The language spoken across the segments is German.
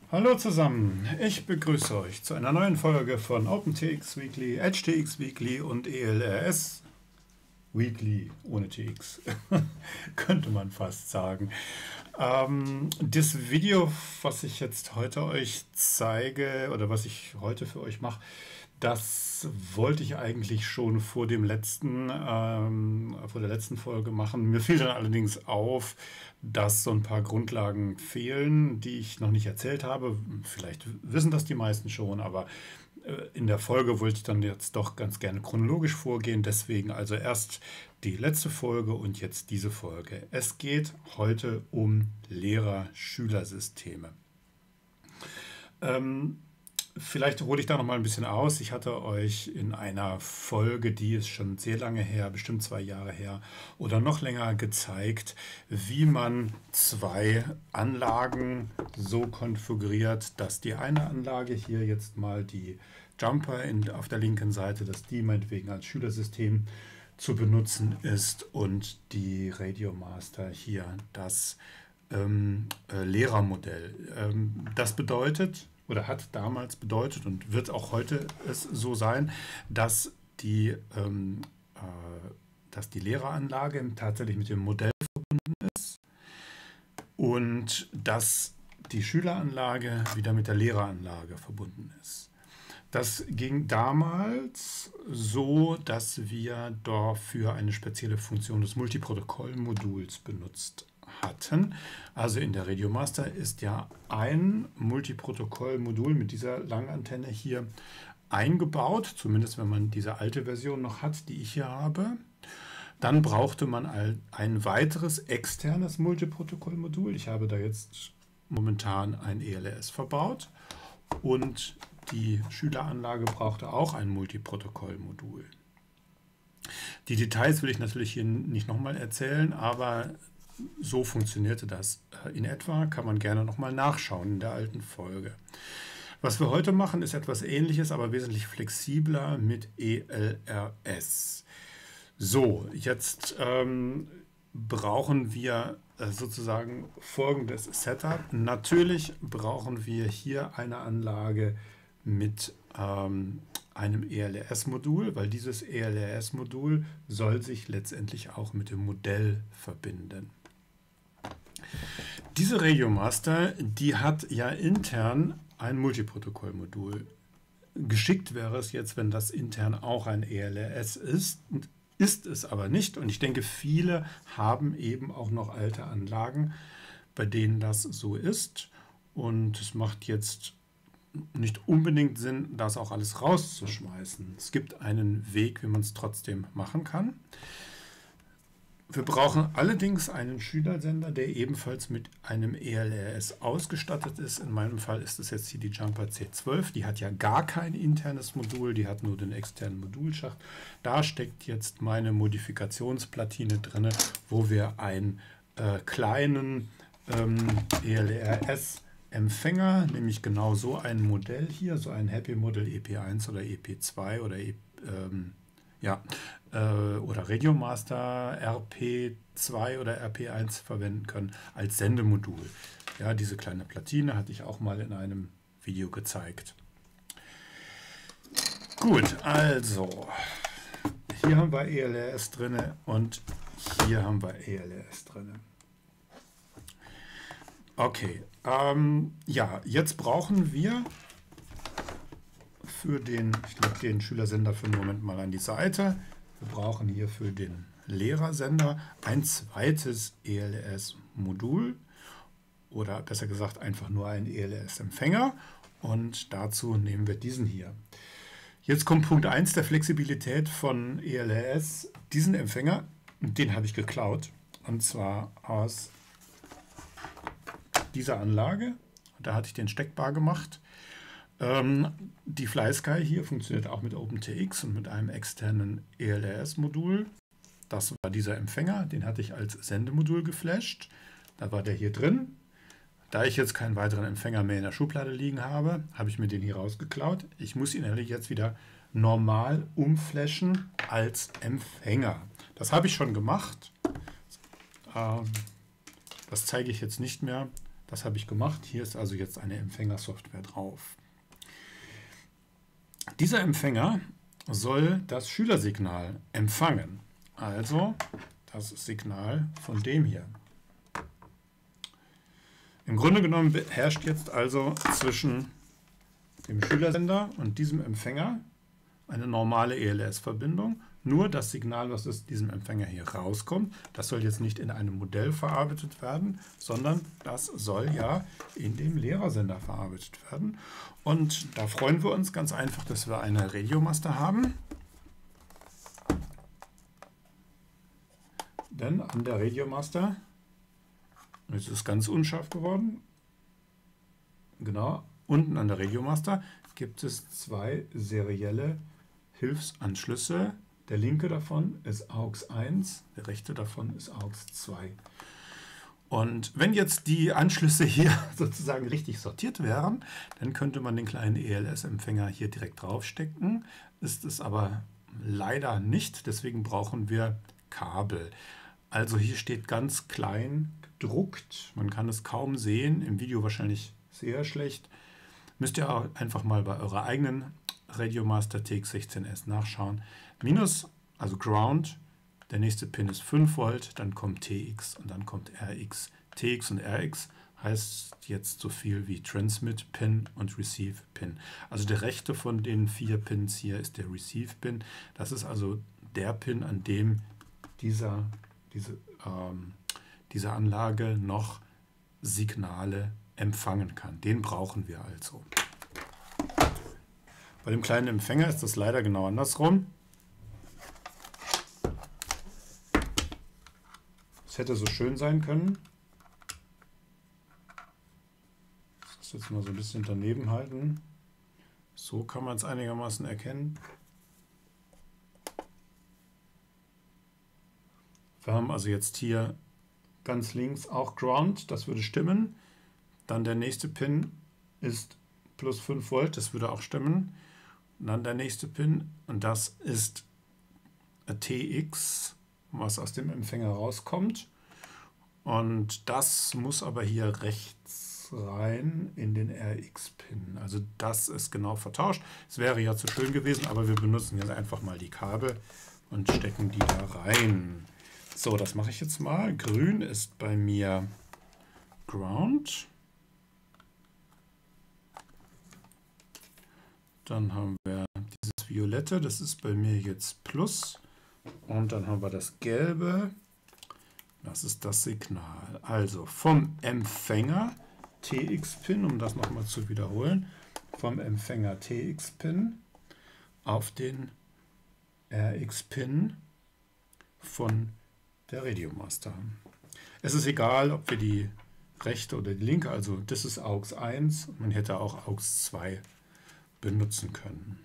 Hallo zusammen, ich begrüße euch zu einer neuen Folge von OpenTX Weekly, EdgeTX Weekly und ELRS Weekly ohne TX, könnte man fast sagen. Das Video, was ich jetzt heute euch zeige oder was ich heute für euch mache, das wollte ich eigentlich schon vor der letzten Folge machen. Mir fiel dann allerdings auf, dass so ein paar Grundlagen fehlen, die ich noch nicht erzählt habe. Vielleicht wissen das die meisten schon, aber in der Folge wollte ich dann jetzt doch ganz gerne chronologisch vorgehen. Deswegen also erst die letzte Folge und jetzt diese Folge. Es geht heute um Lehrer-Schüler-Systeme. Vielleicht hole ich da noch mal ein bisschen aus. Ich hatte euch in einer Folge, die ist schon sehr lange her, bestimmt 2 Jahre her oder noch länger, gezeigt, wie man 2 Anlagen so konfiguriert, dass die eine Anlage hier jetzt mal die Jumper auf der linken Seite, dass die meinetwegen als Schülersystem zu benutzen ist und die Radiomaster hier das Lehrermodell. Das bedeutet, oder hat damals bedeutet und wird auch heute es so sein, dass die Lehreranlage tatsächlich mit dem Modell verbunden ist und dass die Schüleranlage wieder mit der Lehreranlage verbunden ist. Das ging damals so, dass wir dafür eine spezielle Funktion des Multiprotokoll-Moduls benutzt hatten. Also in der Radiomaster ist ja ein Multiprotokoll-Modul mit dieser Langantenne hier eingebaut, zumindest wenn man diese alte Version noch hat, die ich hier habe. Dann brauchte man ein weiteres externes Multiprotokoll-Modul. Ich habe da jetzt momentan ein ELRS verbaut und die Schüleranlage brauchte auch ein Multiprotokoll-Modul. Die Details will ich natürlich hier nicht nochmal erzählen, aber so funktionierte das in etwa. Kann man gerne nochmal nachschauen in der alten Folge. Was wir heute machen, ist etwas Ähnliches, aber wesentlich flexibler mit ELRS. So, jetzt brauchen wir sozusagen folgendes Setup. Natürlich brauchen wir hier eine Anlage mit einem ELRS-Modul, weil dieses ELRS-Modul soll sich letztendlich auch mit dem Modell verbinden. Diese Radiomaster, die hat ja intern ein Multiprotokoll-Modul. Geschickt wäre es jetzt, wenn das intern auch ein ELRS ist es aber nicht. Und ich denke, viele haben eben auch noch alte Anlagen, bei denen das so ist. Und es macht jetzt nicht unbedingt Sinn, das auch alles rauszuschmeißen. Es gibt einen Weg, wie man es trotzdem machen kann. Wir brauchen allerdings einen Schülersender, der ebenfalls mit einem ELRS ausgestattet ist. In meinem Fall ist es jetzt hier die Jumper C12. Die hat ja gar kein internes Modul, die hat nur den externen Modulschacht. Da steckt jetzt meine Modifikationsplatine drin, wo wir einen kleinen ELRS-Empfänger, nämlich genau so ein Modell hier, so ein Happy Model EP1 oder EP2 oder oder Radiomaster RP2 oder RP1 verwenden können als Sendemodul. Ja, diese kleine Platine hatte ich auch mal in einem Video gezeigt. Gut, also hier haben wir ELRS drin und hier haben wir ELRS drin. Okay, ja, jetzt brauchen wir für den, ich lege den Schülersender für einen Moment mal an die Seite. Wir brauchen hier für den Lehrersender ein zweites ELRS-Modul oder besser gesagt einfach nur ein ELRS-Empfänger und dazu nehmen wir diesen hier. Jetzt kommt Punkt 1 der Flexibilität von ELRS. Diesen Empfänger, den habe ich geklaut und zwar aus dieser Anlage. Da hatte ich den steckbar gemacht. Die FlySky hier funktioniert auch mit OpenTX und mit einem externen ELRS-Modul. Das war dieser Empfänger, den hatte ich als Sendemodul geflasht. Da war der hier drin. Da ich jetzt keinen weiteren Empfänger mehr in der Schublade liegen habe, habe ich mir den hier rausgeklaut. Ich muss ihn jetzt wieder normal umflashen als Empfänger. Das habe ich schon gemacht. Das zeige ich jetzt nicht mehr. Das habe ich gemacht. Hier ist also jetzt eine Empfängersoftware drauf. Dieser Empfänger soll das Schülersignal empfangen. Also das Signal von dem hier. Im Grunde genommen herrscht jetzt also zwischen dem Schülersender und diesem Empfänger eine normale ELS-Verbindung. Nur das Signal, was aus diesem Empfänger hier rauskommt, das soll jetzt nicht in einem Modell verarbeitet werden, sondern das soll ja in dem Lehrersender verarbeitet werden. Und da freuen wir uns ganz einfach, dass wir eine Radiomaster haben. Denn an der Radiomaster, jetzt ist es ganz unscharf geworden, genau, unten an der Radiomaster gibt es zwei serielle Hilfsanschlüsse. Der linke davon ist AUX 1, der rechte davon ist AUX 2. Und wenn jetzt die Anschlüsse hier sozusagen richtig sortiert wären, dann könnte man den kleinen ELS-Empfänger hier direkt draufstecken. Ist es aber leider nicht, deswegen brauchen wir Kabel. Also hier steht ganz klein gedruckt, man kann es kaum sehen, im Video wahrscheinlich sehr schlecht. Müsst ihr auch einfach mal bei eurer eigenen Radiomaster TX16S nachschauen. Minus, also Ground, der nächste Pin ist 5 Volt, dann kommt TX und dann kommt RX. TX und RX heißt jetzt so viel wie Transmit Pin und Receive Pin. Also der rechte von den 4 Pins hier ist der Receive Pin. Das ist also der Pin, an dem diese Anlage noch Signale empfangen kann. Den brauchen wir also. Bei dem kleinen Empfänger ist das leider genau andersrum. Es hätte so schön sein können. Ich muss jetzt mal so ein bisschen daneben halten. So kann man es einigermaßen erkennen. Wir haben also jetzt hier ganz links auch Ground, das würde stimmen. Dann der nächste Pin ist plus 5 Volt, das würde auch stimmen. Und dann der nächste Pin und das ist TX, was aus dem Empfänger rauskommt. Und das muss aber hier rechts rein in den RX-Pin. Also das ist genau vertauscht. Es wäre ja zu schön gewesen, aber wir benutzen jetzt einfach mal die Kabel und stecken die da rein. So, das mache ich jetzt mal. Grün ist bei mir Ground. Dann haben wir dieses Violette, das ist bei mir jetzt Plus. Und dann haben wir das Gelbe, das ist das Signal. Also vom Empfänger TX-Pin, um das nochmal zu wiederholen, vom Empfänger TX-Pin auf den RX-Pin von der Radiomaster. Es ist egal, ob wir die rechte oder die linke, also das ist AUX 1, man hätte auch AUX 2 benutzen können.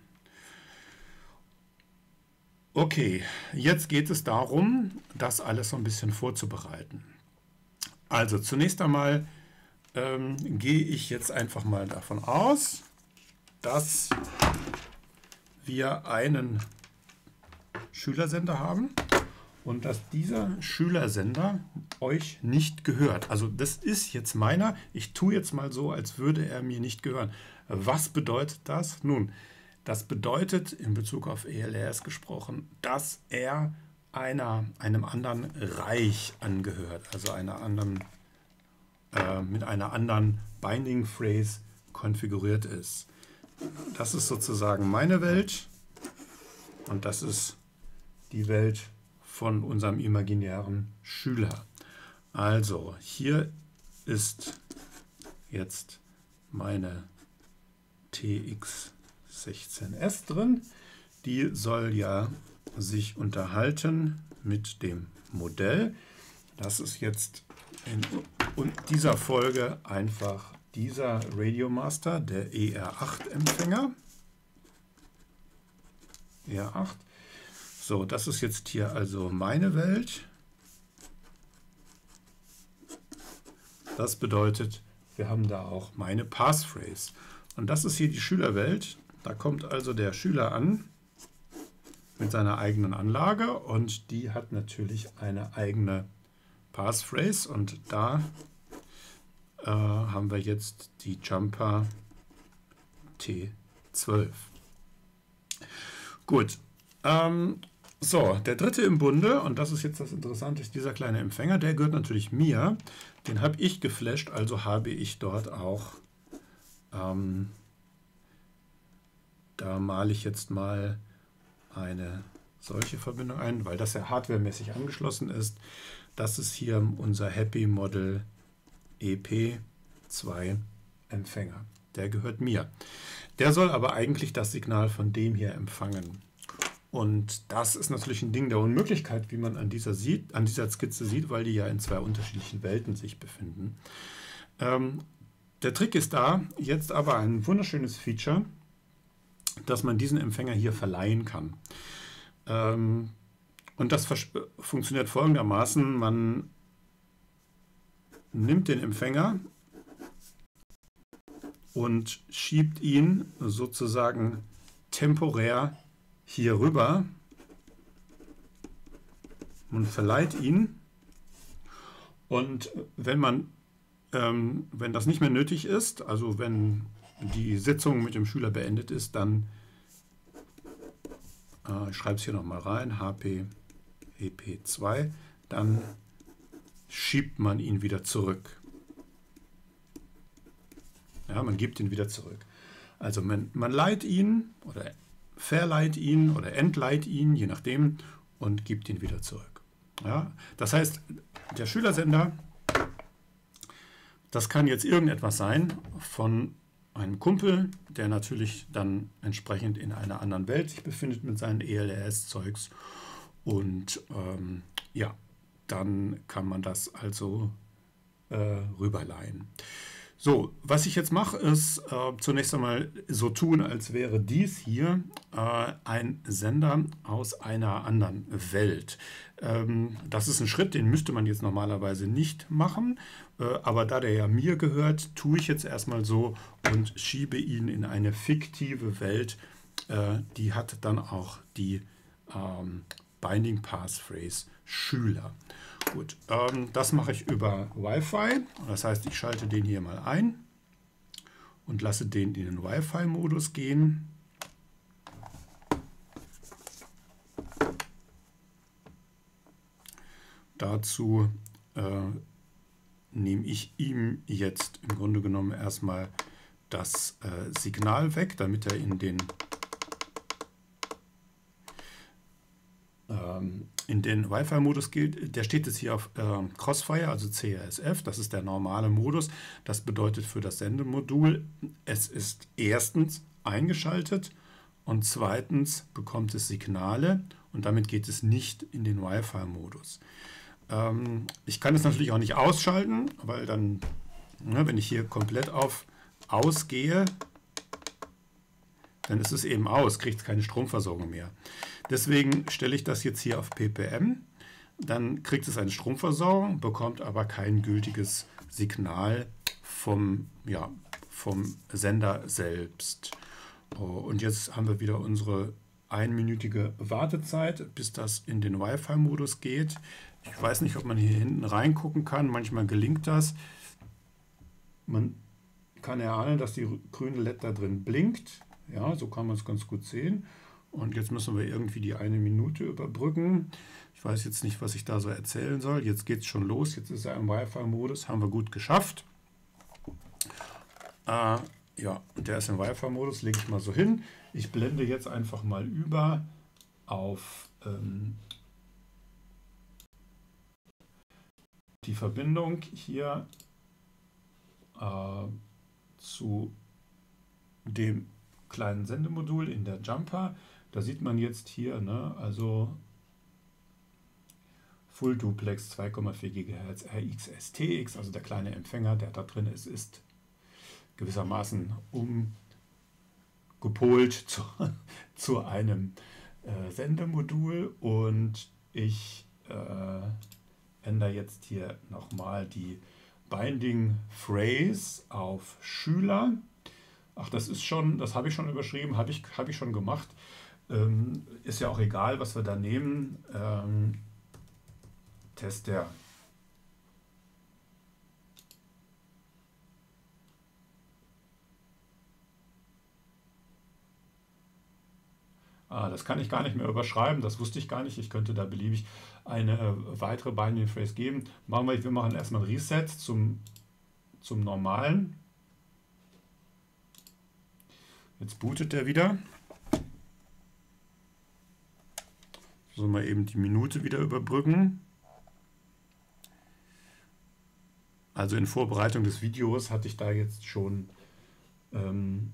Okay, jetzt geht es darum, das alles so ein bisschen vorzubereiten. Also zunächst einmal gehe ich jetzt einfach mal davon aus, dass wir einen Schülersender haben und dass dieser Schülersender euch nicht gehört. Also das ist jetzt meiner. Ich tue jetzt mal so, als würde er mir nicht gehören. Was bedeutet das? Nun, das bedeutet in Bezug auf ELS gesprochen, dass er einem anderen Reich angehört, also mit einer anderen Binding Phrase konfiguriert ist. Das ist sozusagen meine Welt und das ist die Welt von unserem imaginären Schüler. Also hier ist jetzt meine TX16S drin. Die soll ja sich unterhalten mit dem Modell. Das ist jetzt in dieser Folge einfach dieser Radiomaster, der ER8-Empfänger. ER8. So, das ist jetzt hier also meine Welt. Das bedeutet, wir haben da auch meine Passphrase. Und das ist hier die Schülerwelt. Da kommt also der Schüler an mit seiner eigenen Anlage und die hat natürlich eine eigene Passphrase und da haben wir jetzt die Jumper T12. Gut. So, der dritte im Bunde, und das ist jetzt das Interessante, ist dieser kleine Empfänger, der gehört natürlich mir. Den habe ich geflasht, also habe ich dort auch, da male ich jetzt mal eine solche Verbindung ein, weil das ja hardwaremäßig angeschlossen ist. Das ist hier unser Happy Model EP2 Empfänger. Der gehört mir. Der soll aber eigentlich das Signal von dem hier empfangen. Und das ist natürlich ein Ding der Unmöglichkeit, wie man an dieser Skizze sieht, weil die ja in zwei unterschiedlichen Welten sich befinden. Der Trick ist da, jetzt aber ein wunderschönes Feature, dass man diesen Empfänger hier verleihen kann. Und das funktioniert folgendermaßen: Man nimmt den Empfänger und schiebt ihn sozusagen temporär hier rüber. Man verleiht ihn, und wenn das nicht mehr nötig ist, also wenn die Sitzung mit dem Schüler beendet ist, dann ich schreibe es hier nochmal rein, HP EP2, dann schiebt man ihn wieder zurück. Ja, man gibt ihn wieder zurück. Also man leiht ihn oder verleiht ihn oder entleiht ihn, je nachdem, und gibt ihn wieder zurück. Ja, das heißt, der Schülersender, das kann jetzt irgendetwas sein von einem Kumpel, der natürlich dann entsprechend in einer anderen Welt sich befindet mit seinen ELRS-Zeugs. Und ja, dann kann man das also rüberleihen. So, was ich jetzt mache, ist zunächst einmal so tun, als wäre dies hier ein Sender aus einer anderen Welt. Das ist ein Schritt, den müsste man jetzt normalerweise nicht machen, aber da der ja mir gehört, tue ich jetzt erstmal so und schiebe ihn in eine fiktive Welt. Die hat dann auch die Binding Passphrase Schüler. Gut, das mache ich über Wi-Fi. Das heißt, ich schalte den hier mal ein und lasse den in den Wi-Fi-Modus gehen. Dazu nehme ich ihm jetzt im Grunde genommen erstmal das Signal weg, damit er in den Wi-Fi-Modus geht. Der steht jetzt hier auf Crossfire, also CRSF. Das ist der normale Modus. Das bedeutet für das Sendemodul, es ist erstens eingeschaltet und zweitens bekommt es Signale, und damit geht es nicht in den Wi-Fi-Modus. Ich kann es natürlich auch nicht ausschalten, weil dann, wenn ich hier komplett auf ausgehe, dann ist es eben aus, kriegt keine Stromversorgung mehr. Deswegen stelle ich das jetzt hier auf ppm, dann kriegt es eine Stromversorgung, bekommt aber kein gültiges Signal vom Sender selbst. Und jetzt haben wir wieder unsere einminütige Wartezeit, bis das in den Wi-Fi-Modus geht. Ich weiß nicht, ob man hier hinten reingucken kann, manchmal gelingt das. Man kann erahnen, dass die grüne LED da drin blinkt. Ja, so kann man es ganz gut sehen. Und jetzt müssen wir irgendwie die 1 Minute überbrücken. Ich weiß jetzt nicht, was ich da so erzählen soll. Jetzt geht es schon los. Jetzt ist er im Wi-Fi-Modus. Haben wir gut geschafft. Ja, und der ist im Wi-Fi-Modus. Lege ich mal so hin. Ich blende jetzt einfach mal über auf die Verbindung hier zu dem kleinen Sendemodul in der Jumper. Da sieht man jetzt hier, also Full Duplex 2,4 GHz RxSTX, also der kleine Empfänger, der da drin ist, ist gewissermaßen umgepolt zu einem Sendemodul, und ich ändere jetzt hier nochmal die Binding Phrase auf Schüler. Ach, das habe ich schon überschrieben, habe ich schon gemacht. Ist ja auch egal, was wir da nehmen. Tester. Das kann ich gar nicht mehr überschreiben, das wusste ich gar nicht. Ich könnte da beliebig eine weitere Binding Phrase geben. Wir machen erstmal Reset zum normalen. Jetzt bootet er wieder. Sollen wir eben die Minute wieder überbrücken. Also in Vorbereitung des Videos hatte ich da jetzt schon eine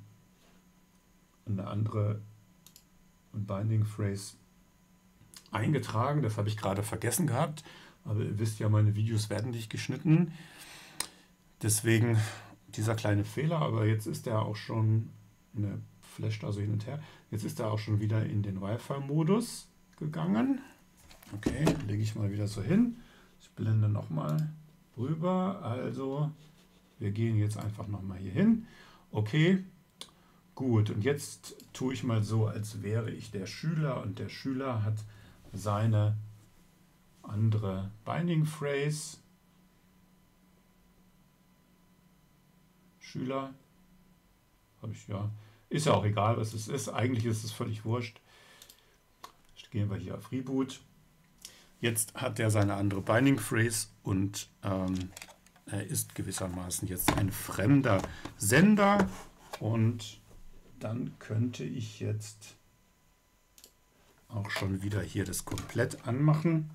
andere Binding Phrase eingetragen. Das habe ich gerade vergessen gehabt. Aber ihr wisst ja, meine Videos werden nicht geschnitten. Deswegen dieser kleine Fehler. Aber jetzt ist er auch schon, flasht also hin und her. Jetzt ist er auch schon wieder in den Wi-Fi-Modus gegangen. Okay, lege ich mal wieder so hin. Ich blende nochmal rüber. Also wir gehen jetzt einfach nochmal hier hin. Okay, gut. Und jetzt tue ich mal so, als wäre ich der Schüler und der Schüler hat seine andere Binding Phrase. Schüler, habe ich ja, ist ja auch egal, was es ist. Eigentlich ist es völlig wurscht. Gehen wir hier auf Reboot. Jetzt hat er seine andere Binding Phrase und er ist gewissermaßen jetzt ein fremder Sender. Und dann könnte ich jetzt auch schon wieder hier das komplett anmachen.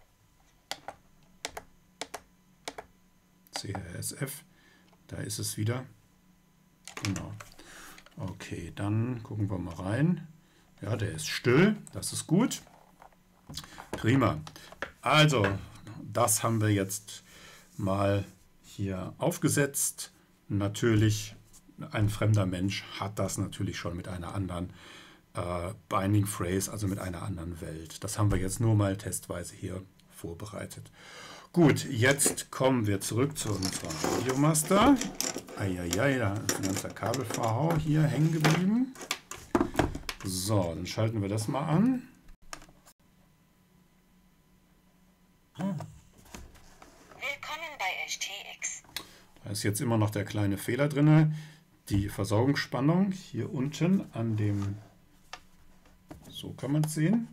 CRSF, da ist es wieder. Genau. Okay, dann gucken wir mal rein. Ja, der ist still, das ist gut. Prima. Also, das haben wir jetzt mal hier aufgesetzt. Natürlich, ein fremder Mensch hat das natürlich schon mit einer anderen Binding Phrase, also mit einer anderen Welt. Das haben wir jetzt nur mal testweise hier vorbereitet. Gut, jetzt kommen wir zurück zu unserem Videomaster. Eieiei, da ist ein ganzer Kabelverhau hier hängen geblieben. So, dann schalten wir das mal an. Willkommen bei HTX. Da ist jetzt immer noch der kleine Fehler drin. Die Versorgungsspannung hier unten an dem, so kann man es sehen,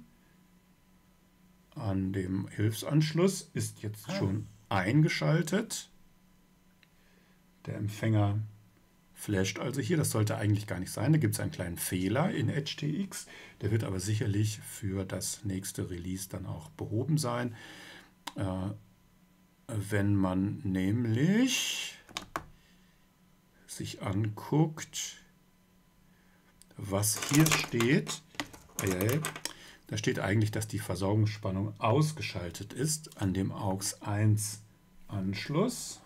an dem Hilfsanschluss ist jetzt schon eingeschaltet. Der Empfänger flasht also hier, das sollte eigentlich gar nicht sein. Da gibt es einen kleinen Fehler in HTX. Der wird aber sicherlich für das nächste Release dann auch behoben sein. Wenn man nämlich sich anguckt, was hier steht, da steht eigentlich, dass die Versorgungsspannung ausgeschaltet ist an dem AUX 1 Anschluss.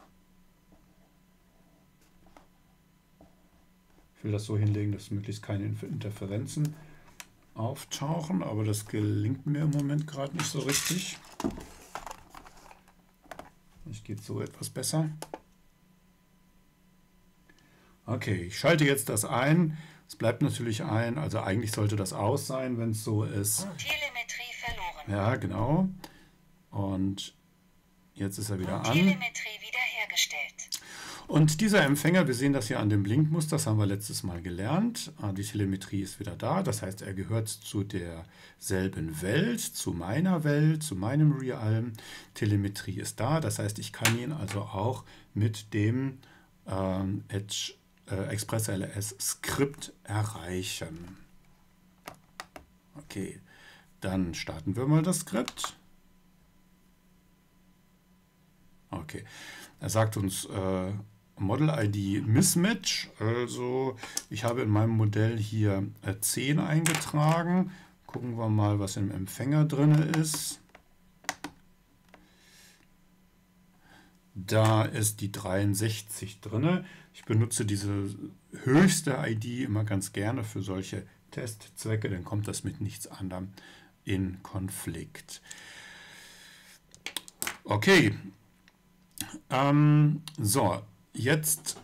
Ich will das so hinlegen, dass möglichst keine Interferenzen auftauchen, aber das gelingt mir im Moment gerade nicht so richtig. Vielleicht geht es so etwas besser. Okay, ich schalte jetzt das ein. Es bleibt natürlich ein, also eigentlich sollte das aus sein, wenn es so ist. Telemetrie verloren. Ja, genau. Und jetzt ist er wieder an. Telemetrie wiederhergestellt. Und dieser Empfänger, wir sehen das hier an dem Blinkmuster, das haben wir letztes Mal gelernt. Die Telemetrie ist wieder da, das heißt, er gehört zu derselben Welt, zu meiner Welt, zu meinem Realm. Telemetrie ist da, das heißt, ich kann ihn also auch mit dem ExpressLS Skript erreichen. Okay, dann starten wir mal das Skript. Okay, er sagt uns Model ID Mismatch, also ich habe in meinem Modell hier 10 eingetragen. Gucken wir mal, was im Empfänger drin ist. Da ist die 63 drin. Ich benutze diese höchste ID immer ganz gerne für solche Testzwecke, dann kommt das mit nichts anderem in Konflikt. Okay, so, jetzt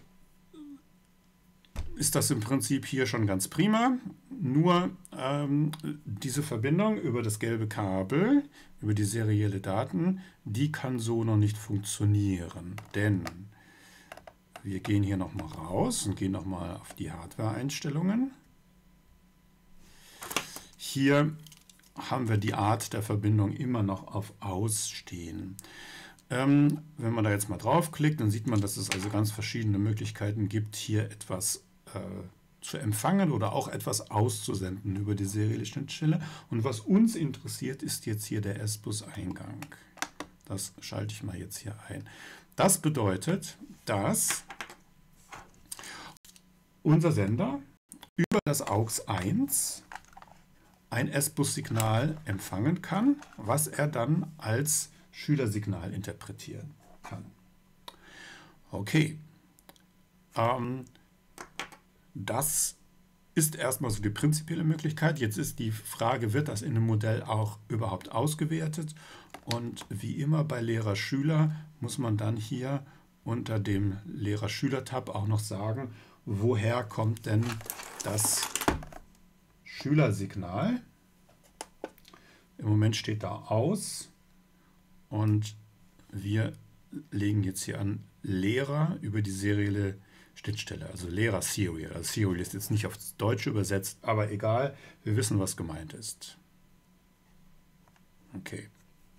ist das im Prinzip hier schon ganz prima. Nur diese Verbindung über das gelbe Kabel, über die serielle Daten, die kann so noch nicht funktionieren. Denn wir gehen hier nochmal raus und gehen nochmal auf die Hardware-Einstellungen. hier haben wir die Art der Verbindung immer noch auf Aus stehen. Wenn man da jetzt mal draufklickt, dann sieht man, dass es also ganz verschiedene Möglichkeiten gibt, hier etwas zu empfangen oder auch etwas auszusenden über die serielle Schnittstelle. Und was uns interessiert, ist jetzt hier der S-Bus-Eingang. Das schalte ich mal jetzt hier ein. Das bedeutet, dass unser Sender über das AUX 1 ein S-Bus-Signal empfangen kann, was er dann als Schülersignal interpretieren kann. Okay, das ist erstmal so die prinzipielle Möglichkeit. Jetzt ist die Frage, wird das in dem Modell auch überhaupt ausgewertet? Und wie immer bei Lehrer-Schüler muss man dann hier unter dem Lehrer-Schüler-Tab auch noch sagen, woher kommt denn das Schülersignal? Im Moment steht da aus und wir legen jetzt hier an Lehrer über die serielle Schnittstelle, also Lehrer-Serial. Also Serial ist jetzt nicht aufs Deutsche übersetzt, aber egal, wir wissen, was gemeint ist. Okay.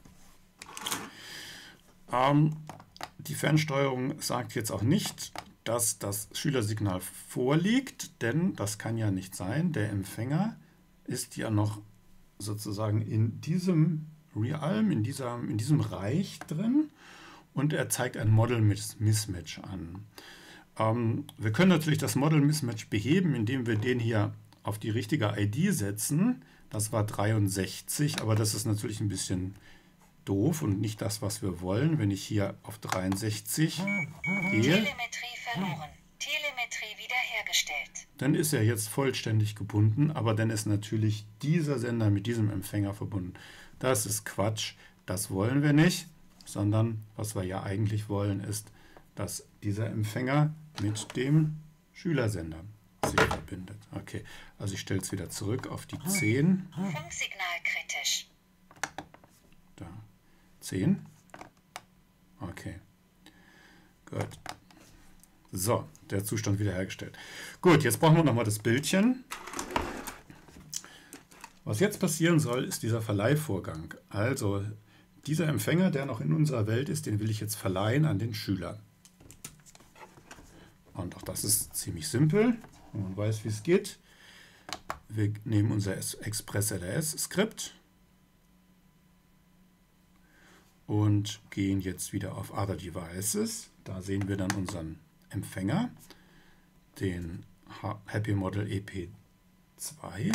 Die Fernsteuerung sagt jetzt auch nicht, dass das Schülersignal vorliegt, denn das kann ja nicht sein. Der Empfänger ist ja noch sozusagen in diesem Realm, in diesem Reich drin und er zeigt ein Model Mismatch an. Wir können natürlich das Model Mismatch beheben, indem wir den hier auf die richtige ID setzen. Das war 63, aber das ist natürlich ein bisschen doof und nicht das, was wir wollen. Wenn ich hier auf 63 gehe, Telemetrie verloren. Telemetrie wiederhergestellt. dann ist er jetzt vollständig gebunden, aber dann ist natürlich dieser Sender mit diesem Empfänger verbunden. Das ist Quatsch, das wollen wir nicht, sondern was wir ja eigentlich wollen, ist, dass dieser Empfänger mit dem Schülersender sich verbindet. Okay, also ich stelle es wieder zurück auf die 10. Funksignal kritisch. Da. 10. Okay. Gut. So, der Zustand wiederhergestellt. Gut, jetzt brauchen wir nochmal das Bildchen. Was jetzt passieren soll, ist dieser Verleihvorgang. Also dieser Empfänger, der noch in unserer Welt ist, den will ich jetzt verleihen an den Schüler. Und auch das ist ziemlich simpel. Wenn man weiß, wie es geht. Wir nehmen unser Express-LRS-Skript und gehen jetzt wieder auf Other Devices. Da sehen wir dann unseren Empfänger, den Happy Model EP2.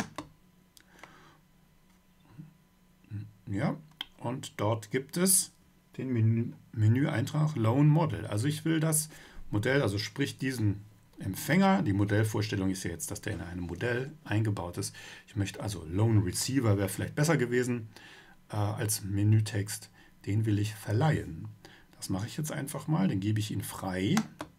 Ja, und dort gibt es den Menüeintrag Lone Model. Also ich will das Modell, also sprich diesen Empfänger, die Modellvorstellung ist ja jetzt, dass der in einem Modell eingebaut ist. Ich möchte also Lone Receiver wäre vielleicht besser gewesen als Menütext. Den will ich verleihen. Das mache ich jetzt einfach mal, den gebe ich ihn frei.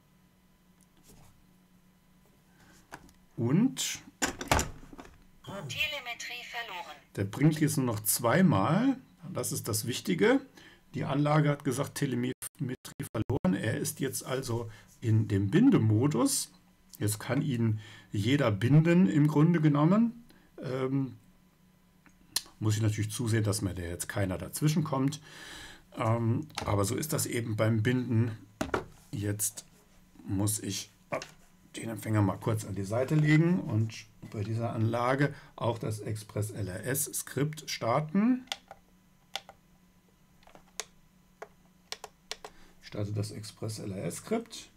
Und Telemetrie verloren. der bringt jetzt nur noch zweimal. Das ist das Wichtige. Die Anlage hat gesagt, Telemetrie verloren. Er ist jetzt also in dem Bindemodus. Jetzt kann ihn jeder binden im Grunde genommen. Muss ich natürlich zusehen, dass mir da jetzt keiner dazwischen kommt. Aber so ist das eben beim Binden. Jetzt muss ich den Empfänger mal kurz an die Seite legen und bei dieser Anlage auch das Express-LRS-Skript starten. Ich starte das Express-LRS-Skript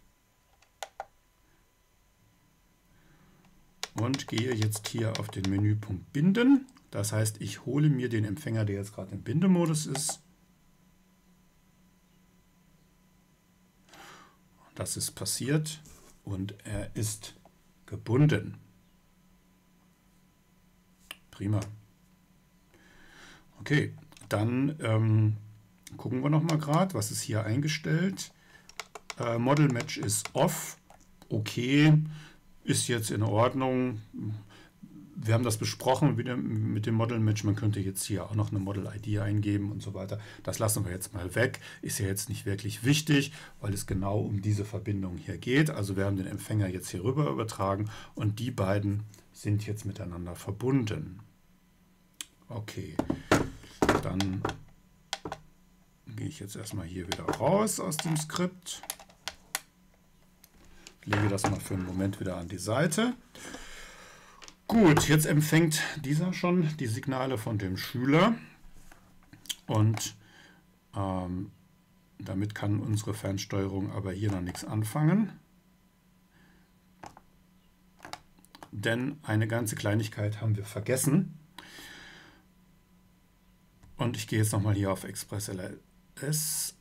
und gehe jetzt hier auf den Menüpunkt Binden. Das heißt, ich hole mir den Empfänger, der jetzt gerade im Bindemodus ist. Das ist passiert und er ist gebunden. Prima. Okay, dann gucken wir noch mal gerade, was ist hier eingestellt. Model Match ist off. Okay, ist jetzt in Ordnung. Wir haben das besprochen wieder mit dem Model Match. Man könnte jetzt hier auch noch eine Model ID eingeben und so weiter. Das lassen wir jetzt mal weg. Ist ja jetzt nicht wirklich wichtig, weil es genau um diese Verbindung hier geht. Also wir haben den Empfänger jetzt hier rüber übertragen und die beiden sind jetzt miteinander verbunden. Okay, dann gehe ich jetzt erstmal hier wieder raus aus dem Skript. Lege das mal für einen Moment wieder an die Seite. Gut, jetzt empfängt dieser schon die Signale von dem Schüler und damit kann unsere Fernsteuerung aber hier noch nichts anfangen. Denn eine ganze Kleinigkeit haben wir vergessen. Und ich gehe jetzt nochmal hier auf Express LRS.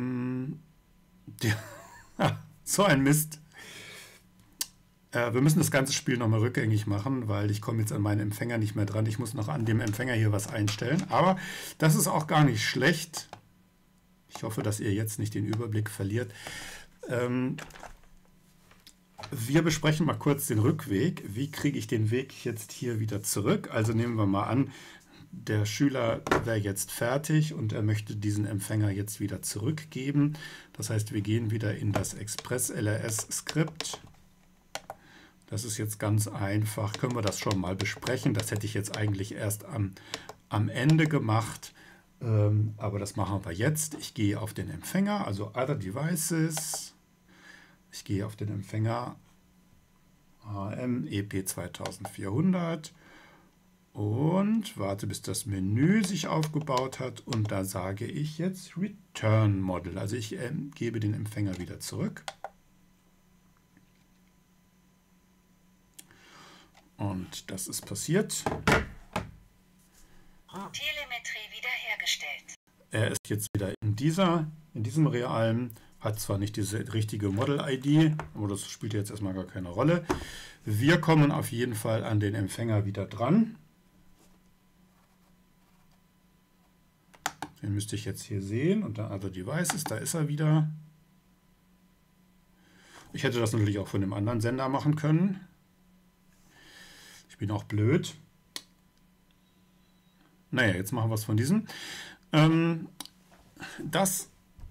So ein Mist. Wir müssen das ganze Spiel nochmal rückgängig machen, weil ich komme jetzt an meinen Empfänger nicht mehr dran. Ich muss noch an dem Empfänger hier was einstellen. Aber das ist auch gar nicht schlecht. Ich hoffe, dass ihr jetzt nicht den Überblick verliert. Wir besprechen mal kurz den Rückweg. Wie kriege ich den Weg jetzt hier wieder zurück? Also nehmen wir mal an, der Schüler wäre jetzt fertig und er möchte diesen Empfänger jetzt wieder zurückgeben. Das heißt, wir gehen wieder in das Express LRS Skript. Das ist jetzt ganz einfach. Können wir das schon mal besprechen? Das hätte ich jetzt eigentlich erst am Ende gemacht. Aber das machen wir jetzt. Ich gehe auf den Empfänger, also Other Devices. Ich gehe auf den Empfänger AM EP2400 und warte, bis das Menü sich aufgebaut hat. Und da sage ich jetzt Return Model. Also ich gebe den Empfänger wieder zurück. Und das ist passiert. Telemetrie wiederhergestellt. Er ist jetzt wieder in diesem realen, hat zwar nicht diese richtige Model-ID, aber das spielt jetzt erstmal gar keine Rolle. Wir kommen auf jeden Fall an den Empfänger wieder dran. Den müsste ich jetzt hier sehen unter Other Devices, da ist er wieder. Ich hätte das natürlich auch von dem anderen Sender machen können. Ich bin auch blöd. Naja, jetzt machen wir es von diesem. Das,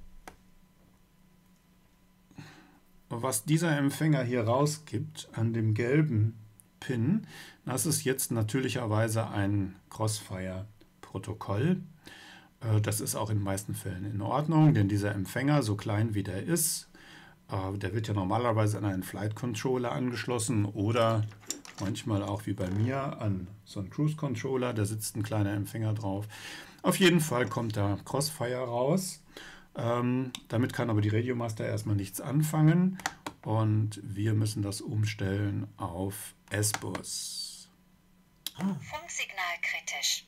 was dieser Empfänger hier rausgibt an dem gelben Pin, das ist jetzt natürlicherweise ein Crossfire-Protokoll. Das ist auch in den meisten Fällen in Ordnung, denn dieser Empfänger, so klein wie der ist, der wird ja normalerweise an einen Flight Controller angeschlossen oder manchmal auch wie bei mir an so einen Cruise Controller, da sitzt ein kleiner Empfänger drauf. Auf jeden Fall kommt da Crossfire raus. Damit kann aber die Radiomaster erstmal nichts anfangen und wir müssen das umstellen auf S-Bus. Funksignal kritisch.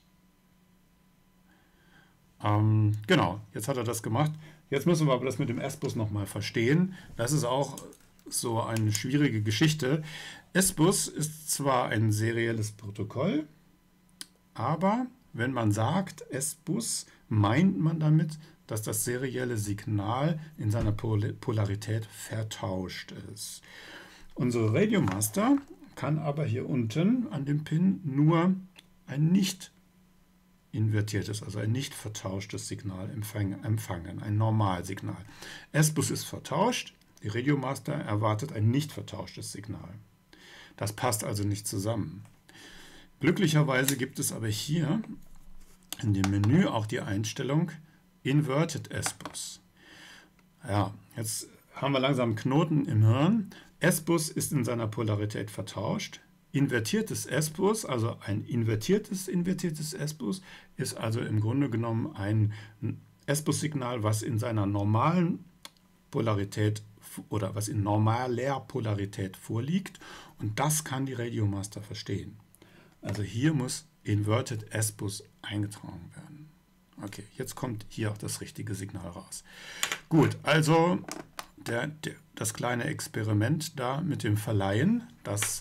Genau, jetzt hat er das gemacht. Jetzt müssen wir aber das mit dem S-Bus nochmal verstehen. Das ist auch so eine schwierige Geschichte. S-Bus ist zwar ein serielles Protokoll, aber wenn man sagt S-Bus, meint man damit, dass das serielle Signal in seiner Polarität vertauscht ist. Unsere Radiomaster kann aber hier unten an dem Pin nur ein nicht invertiertes, also ein nicht vertauschtes Signal empfangen, ein Normalsignal. S-Bus ist vertauscht, die Radiomaster erwartet ein nicht vertauschtes Signal. Das passt also nicht zusammen. Glücklicherweise gibt es aber hier in dem Menü auch die Einstellung Inverted S-Bus. Ja, jetzt haben wir langsam einen Knoten im Hirn. S-Bus ist in seiner Polarität vertauscht. Invertiertes S-Bus, also ein invertiertes S-Bus, ist also im Grunde genommen ein S-Bus-Signal, was in seiner normalen Polarität oder was in normaler Polarität vorliegt. Und das kann die Radiomaster verstehen. Also hier muss Inverted S-Bus eingetragen werden. Okay, jetzt kommt hier auch das richtige Signal raus. Gut, also das kleine Experiment da mit dem Verleihen, das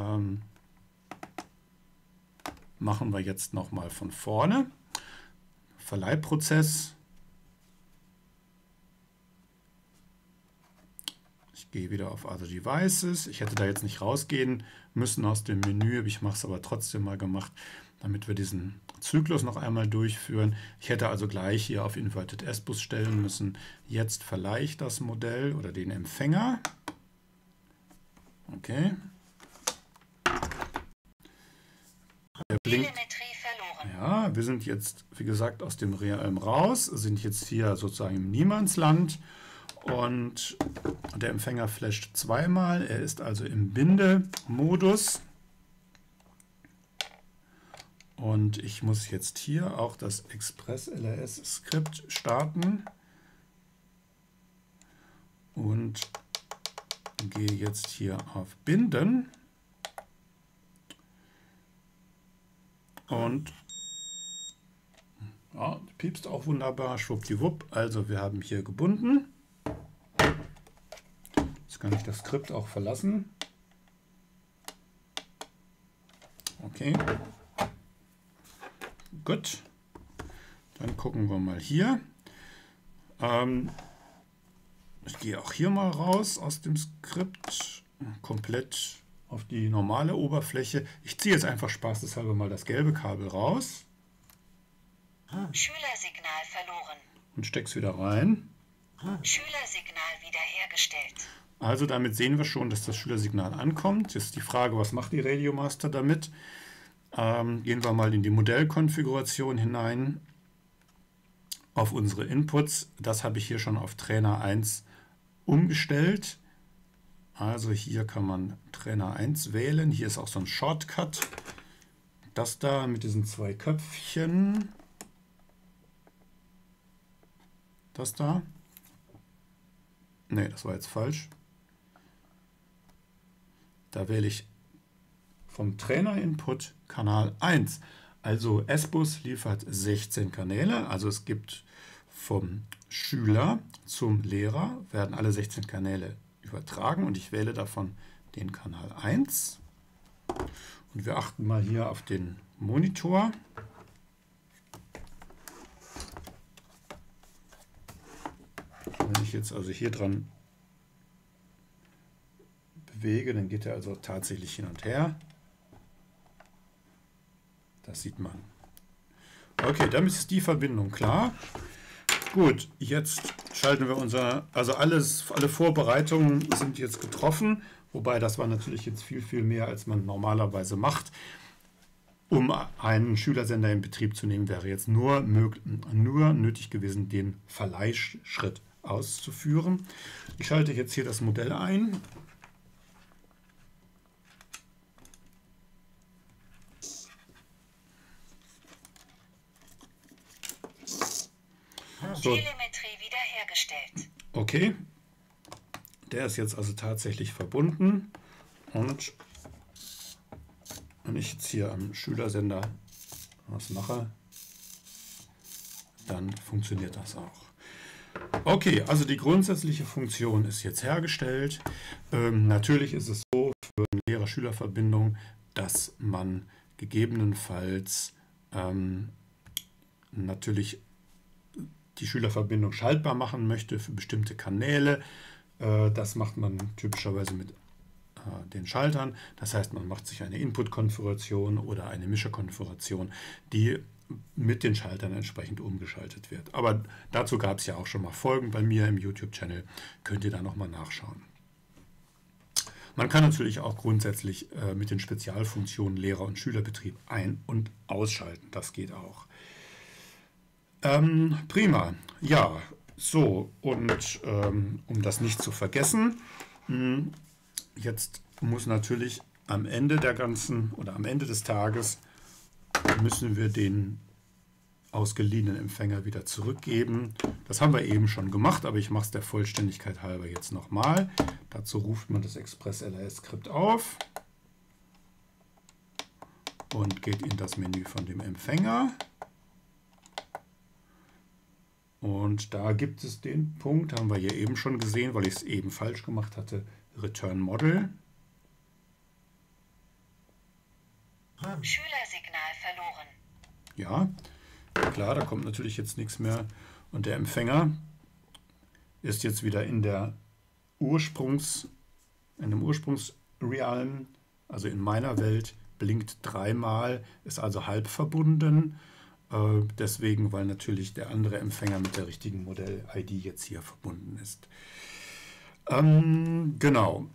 machen wir jetzt nochmal von vorne. Verleihprozess. Ich gehe wieder auf Other Devices. Ich hätte da jetzt nicht rausgehen müssen aus dem Menü, ich mache es aber trotzdem mal gemacht, damit wir diesen Zyklus noch einmal durchführen. Ich hätte also gleich hier auf Inverted S-Bus stellen müssen. Jetzt verleihe ich das Modell oder den Empfänger. Okay. Der blinkt. Telemetrie verloren. Ja, wir sind jetzt, wie gesagt, aus dem Realm raus, sind jetzt hier sozusagen im Niemandsland und der Empfänger flasht zweimal. Er ist also im Bindemodus. Und ich muss jetzt hier auch das Express-LRS-Skript starten und gehe jetzt hier auf Binden und ja, piepst auch wunderbar, schwuppdiwupp. Also wir haben hier gebunden. Jetzt kann ich das Skript auch verlassen. Okay. Gut, dann gucken wir mal hier. Ich gehe auch hier mal raus aus dem Skript, komplett auf die normale Oberfläche. Ich ziehe jetzt einfach spaßeshalber mal das gelbe Kabel raus. Schülersignal verloren. Und stecke es wieder rein. Schülersignal wiederhergestellt. Also damit sehen wir schon, dass das Schülersignal ankommt. Jetzt ist die Frage, was macht die Radiomaster damit? Gehen wir mal in die Modellkonfiguration hinein auf unsere Inputs. Das habe ich hier schon auf Trainer 1 umgestellt. Also hier kann man Trainer 1 wählen. Hier ist auch so ein Shortcut. Das da mit diesen zwei Köpfchen. Das da. Ne, das war jetzt falsch. Da wähle ich vom Trainer-Input Kanal 1. Also S-Bus liefert 16 Kanäle. Also es gibt vom Schüler zum Lehrer, werden alle 16 Kanäle übertragen. Und ich wähle davon den Kanal 1. Und wir achten mal hier auf den Monitor. Wenn ich jetzt also hier dran bewege, dann geht er also tatsächlich hin und her. Das sieht man. Okay, damit ist die Verbindung klar. Gut, jetzt schalten wir also alle Vorbereitungen sind jetzt getroffen, wobei das war natürlich jetzt viel, viel mehr, als man normalerweise macht. Um einen Schülersender in Betrieb zu nehmen, wäre jetzt nur nötig gewesen, den Verleihschritt auszuführen. Ich schalte jetzt hier das Modell ein. So. Telemetrie wiederhergestellt. Okay, der ist jetzt also tatsächlich verbunden und wenn ich jetzt hier am Schülersender was mache, dann funktioniert das auch. Okay, also die grundsätzliche Funktion ist jetzt hergestellt. Natürlich ist es so für eine Lehrer-Schüler-Verbindung, dass man gegebenenfalls natürlich die Schülerverbindung schaltbar machen möchte für bestimmte Kanäle. Das macht man typischerweise mit den Schaltern. Das heißt, man macht sich eine Input-Konfiguration oder eine Mischerkonfiguration, die mit den Schaltern entsprechend umgeschaltet wird. Aber dazu gab es ja auch schon mal Folgen bei mir im YouTube-Channel. Könnt ihr da nochmal nachschauen. Man kann natürlich auch grundsätzlich mit den Spezialfunktionen Lehrer- und Schülerbetrieb ein- und ausschalten. Das geht auch. Prima. Ja, so, und um das nicht zu vergessen, jetzt muss natürlich am Ende der ganzen oder am Ende des Tages müssen wir den ausgeliehenen Empfänger wieder zurückgeben. Das haben wir eben schon gemacht, aber ich mache es der Vollständigkeit halber jetzt nochmal. Dazu ruft man das Express-LRS-Skript auf und geht in das Menü von dem Empfänger. Und da gibt es den Punkt, haben wir hier eben schon gesehen, weil ich es eben falsch gemacht hatte, Return Model. Schülersignal verloren. Ja, klar, da kommt natürlich jetzt nichts mehr. Und der Empfänger ist jetzt wieder in dem Ursprungsrealm, also in meiner Welt, blinkt dreimal, ist also halb verbunden. Deswegen, weil natürlich der andere Empfänger mit der richtigen Modell-ID jetzt hier verbunden ist. Genau.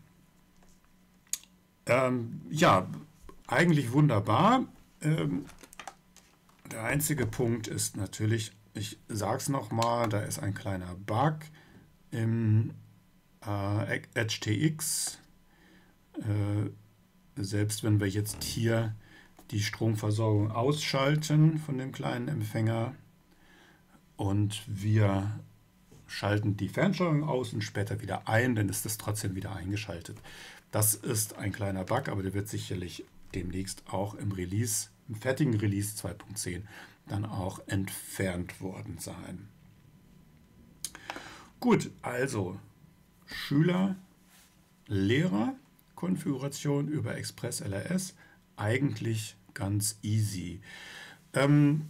Ja, eigentlich wunderbar. Der einzige Punkt ist natürlich, ich sage es nochmal, da ist ein kleiner Bug im HTX. Selbst wenn wir jetzt hier die Stromversorgung ausschalten von dem kleinen Empfänger und wir schalten die Fernsteuerung aus und später wieder ein, dann ist es trotzdem wieder eingeschaltet. Das ist ein kleiner Bug, aber der wird sicherlich demnächst auch im fertigen Release 2.10 dann auch entfernt worden sein. Gut, also Schüler, Lehrer, Konfiguration über Express LRS, eigentlich ganz easy. Wenn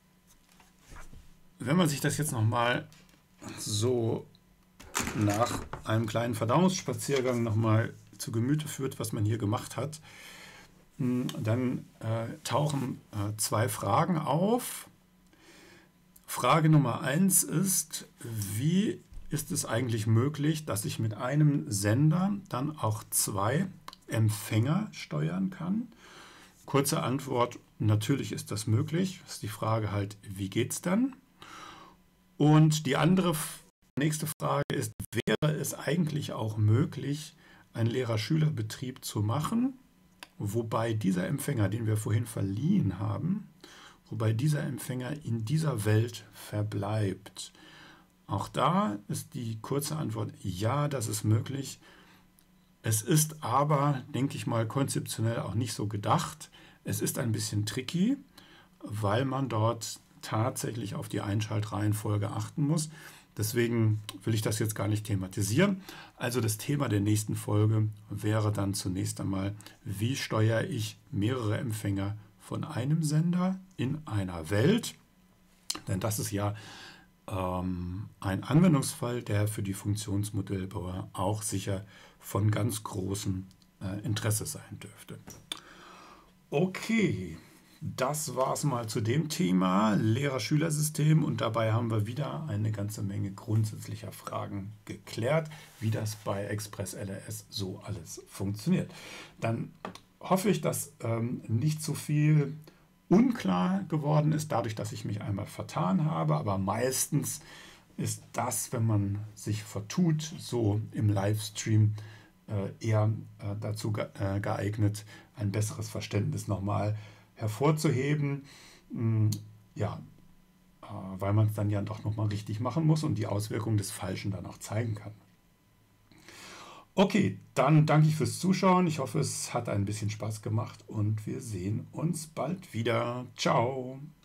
man sich das jetzt nochmal so nach einem kleinen Verdauungsspaziergang nochmal zu Gemüte führt, was man hier gemacht hat, dann tauchen zwei Fragen auf. Frage Nummer 1 ist, wie ist es eigentlich möglich, dass ich mit einem Sender dann auch zwei Empfänger steuern kann? Kurze Antwort, natürlich ist das möglich. Das ist die Frage halt, wie geht es dann? Und die nächste Frage ist, wäre es eigentlich auch möglich, einen Lehrer-Schüler-Betrieb zu machen, wobei dieser Empfänger, den wir vorhin verliehen haben, wobei dieser Empfänger in dieser Welt verbleibt? Auch da ist die kurze Antwort, ja, das ist möglich. Es ist aber, denke ich mal, konzeptionell auch nicht so gedacht. Es ist ein bisschen tricky, weil man dort tatsächlich auf die Einschaltreihenfolge achten muss. Deswegen will ich das jetzt gar nicht thematisieren. Also das Thema der nächsten Folge wäre dann zunächst einmal, wie steuere ich mehrere Empfänger von einem Sender in einer Welt? Denn das ist ja ein Anwendungsfall, der für die Funktionsmodellbauer auch sicher von ganz großem Interesse sein dürfte. Okay, das war es mal zu dem Thema Lehrer-Schüler-System und dabei haben wir wieder eine ganze Menge grundsätzlicher Fragen geklärt, wie das bei Express LRS so alles funktioniert. Dann hoffe ich, dass nicht zu viel unklar geworden ist, dadurch, dass ich mich einmal vertan habe, aber meistens ist das, wenn man sich vertut, so im Livestream eher dazu geeignet, ein besseres Verständnis nochmal hervorzuheben, ja, weil man es dann ja doch nochmal richtig machen muss und die Auswirkungen des Falschen dann auch zeigen kann. Okay, dann danke ich fürs Zuschauen. Ich hoffe, es hat ein bisschen Spaß gemacht und wir sehen uns bald wieder. Ciao!